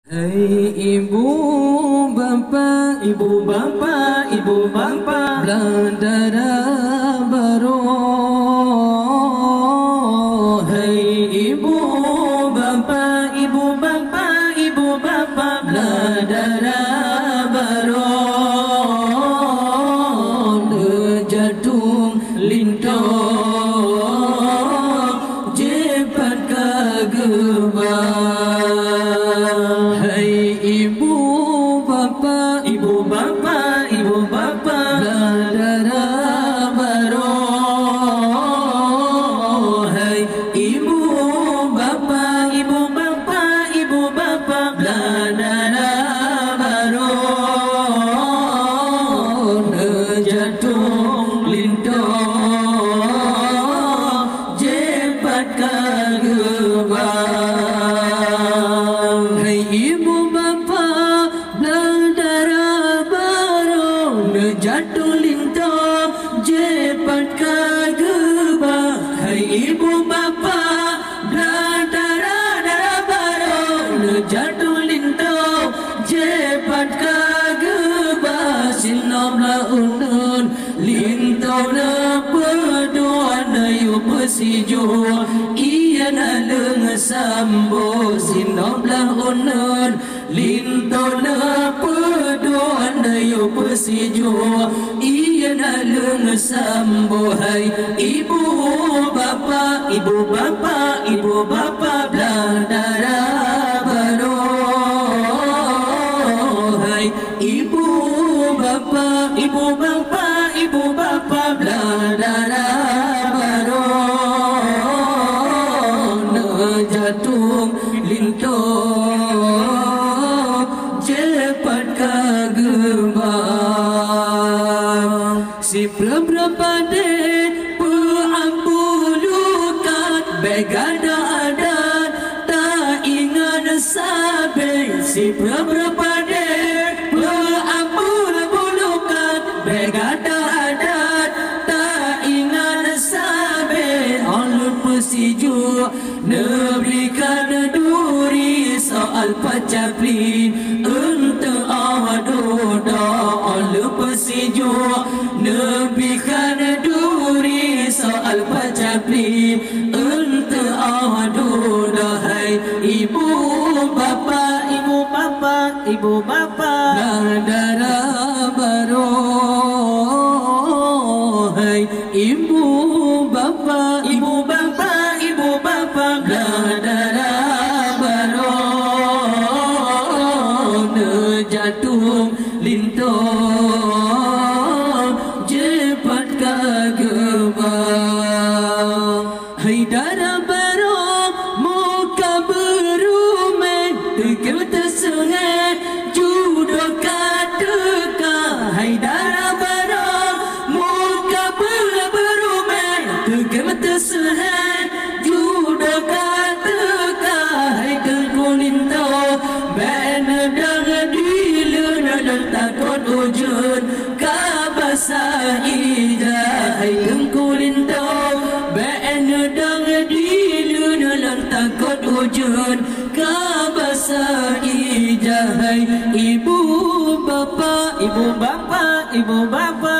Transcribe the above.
Hai ibu bapa, ibu bapa, ibu bapa, berdarah baru. Hai ibu bapa, ibu bapa, ibu bapa, berdarah baru. Jatuh lintong jepat kageban. Ibu bapa, ibu bapa, ibu bapa, berdarah baru. Hai ibu bapa, ibu bapa, ibu bapa, berdarah baru. Jatuh lintong jepat kageban. Hai ibu jatuh lintong jepat kageban. Hai ibu bapa, berdarah baru. Jatuh lintong jepat kageban. Sinoblah unun lintong na berdoa na yu persiju. Ia na leng sambo. Sinoblah unun lintong na berdoa na yu persiju. Ia na leng sambo. Hai ibu bapa, ibu bapa, ibu bapa, berdarah baru. Hai ibu bapa, ibu bapa, ibu bapa, berdarah baru. Jatuh lintong jepat kageban. Si berapa dek peambulukan begada adat tak ingat sabe. Si berapa dek peambulukan begada adat tak ingat sabe. Oleh persiju neberikan duri soal pacapli untuk awadoda. Oleh persiju neberikan duri soal pacapli untuk awadoda. Hai ibu bapa, ibu bapa, ibu bapa, berdarah baru. Hai ibu bapa, ibu bapa, ibu bapa, berdarah baru. Jatuh lintong jepat kageban. Hai darah baru muka berumen tegel tersengat judo kateka. Hai darah baru muka berumen tegel tersengat judo kateka. Hai kelkulintong bena darah takut wujud kabasa ijah. Hai kelkulintong bena darah dilunan takut wujud kabasa ijah. Hai ibu bapa, ibu bapa, ibu bapa,